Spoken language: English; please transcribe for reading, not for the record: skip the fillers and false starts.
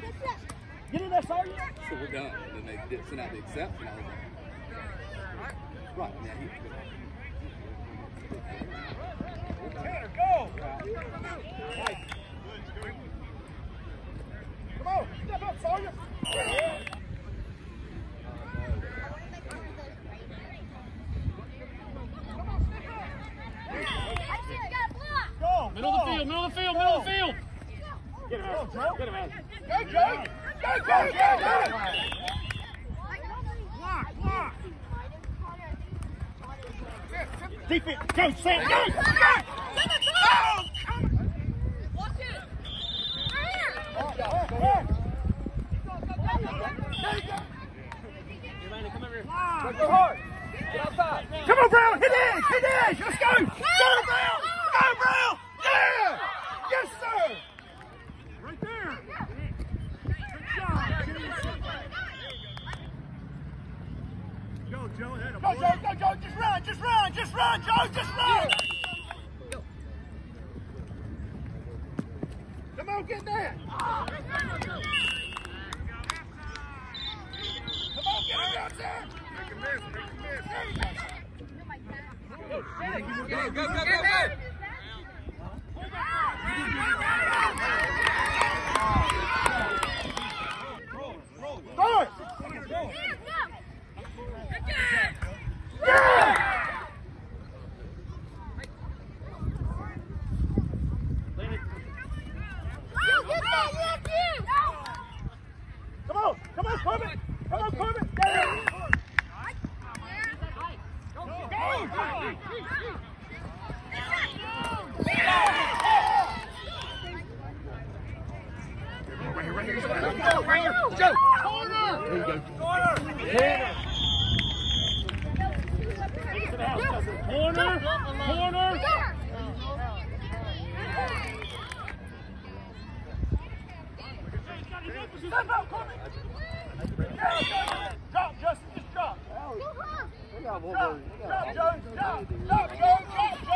Get in there, Sawyer. So we're done. And then they sent out the exception. I was like, right, yeah, he Tanner, go! Nice. Come on, step up, Sawyer. Go, middle of the field, middle of the field, middle of the field. Get him out, Joe. Get him out. Go, Joe. Go. Block. Defense, go, Sam, go. Watch it. Come over here. Go hard. Get outside. Come on, Brown. Hit edge. Let's go. Go, Brown. Go, Brown. Yeah. Yes, sir. Right there. Good job. Go, Joe. Go, Joe. Just run, Joe. Just run. Come on, get that. Come on, get it out there. Make a miss. Go. Roll it. Come on, Corbin. Right here. Joe. Corner. There you go. Corner. Step out, Corbin. Drop, Justin. Just drop. Drop, Joe. Drop, Joe.